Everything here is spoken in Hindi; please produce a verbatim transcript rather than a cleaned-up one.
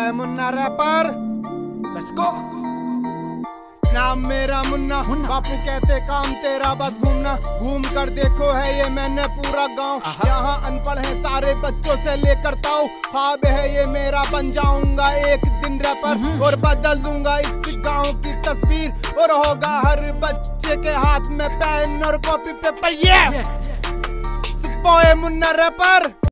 है मुन्ना रैपर। Let's go. नाम मेरा मुन्ना, बापू कहते काम तेरा बस घूमना। घूम कर देखो है ये मैंने पूरा गांव, यहाँ अनपढ़ है सारे बच्चों से लेकर ताऊ। ख्वाब है ये मेरा बन जाऊंगा एक दिन रैपर, और बदल दूंगा इस गांव की तस्वीर, और होगा हर बच्चे के हाथ में पेन और कॉपी पेपर। ये मुन्ना रैपर।